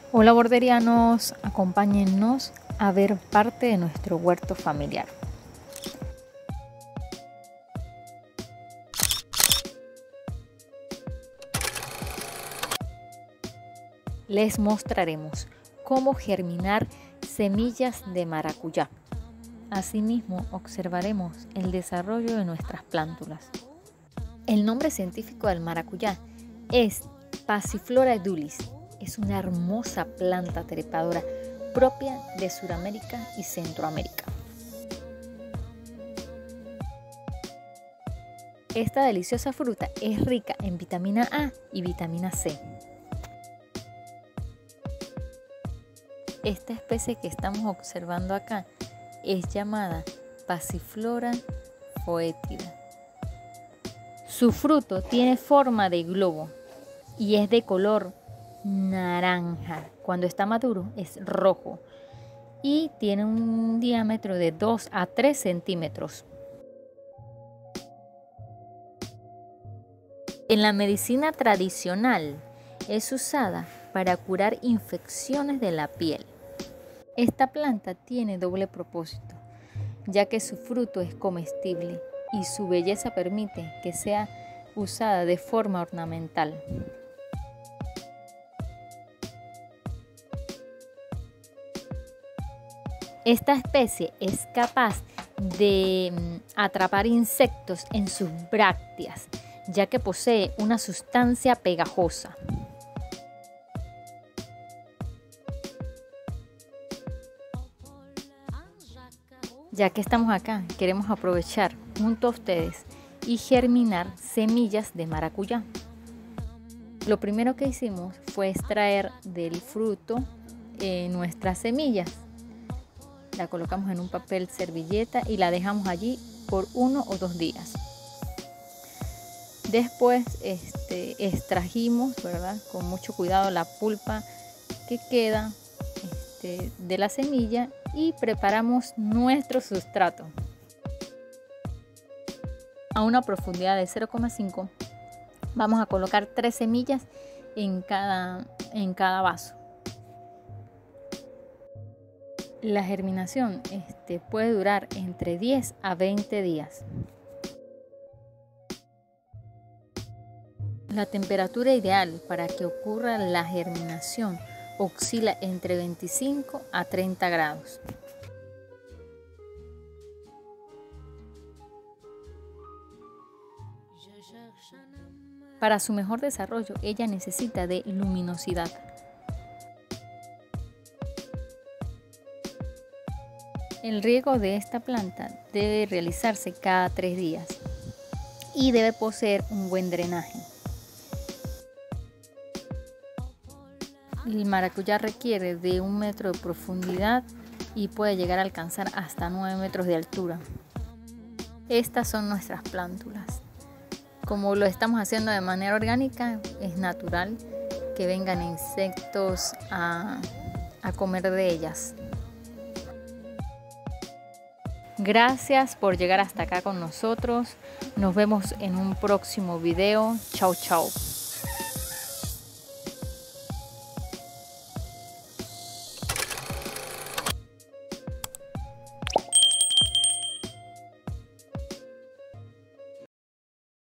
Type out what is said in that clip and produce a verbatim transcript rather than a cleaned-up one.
Hola borderianos, acompáñennos a ver parte de nuestro huerto familiar. Les mostraremos cómo germinar semillas de maracuyá. Asimismo, observaremos el desarrollo de nuestras plántulas. El nombre científico del maracuyá es Passiflora edulis. Es una hermosa planta trepadora propia de Sudamérica y Centroamérica. Esta deliciosa fruta es rica en vitamina A y vitamina C. Esta especie que estamos observando acá es llamada Passiflora foetida. Su fruto tiene forma de globo y es de color naranja. Cuando está maduro es rojo y tiene un diámetro de dos a tres centímetros. En la medicina tradicional es usada para curar infecciones de la piel. Esta planta tiene doble propósito, ya que su fruto es comestible y su belleza permite que sea usada de forma ornamental. Esta especie es capaz de atrapar insectos en sus brácteas, ya que posee una sustancia pegajosa. Ya que estamos acá, queremos aprovechar junto a ustedes y germinar semillas de maracuyá. Lo primero que hicimos fue extraer del fruto eh, nuestras semillas. La colocamos en un papel servilleta y la dejamos allí por uno o dos días. Después este, extrajimos, ¿verdad?, con mucho cuidado la pulpa que queda este, de la semilla y preparamos nuestro sustrato. A una profundidad de cero coma cinco vamos a colocar tres semillas en cada, en cada vaso. La germinación este, puede durar entre diez a veinte días. La temperatura ideal para que ocurra la germinación oscila entre veinticinco a treinta grados. Para su mejor desarrollo, ella necesita de luminosidad. El riego de esta planta debe realizarse cada tres días y debe poseer un buen drenaje. El maracuyá requiere de un metro de profundidad y puede llegar a alcanzar hasta nueve metros de altura. Estas son nuestras plántulas. Como lo estamos haciendo de manera orgánica, es natural que vengan insectos a, a comer de ellas. Gracias por llegar hasta acá con nosotros. Nos vemos en un próximo video. Chao, chao.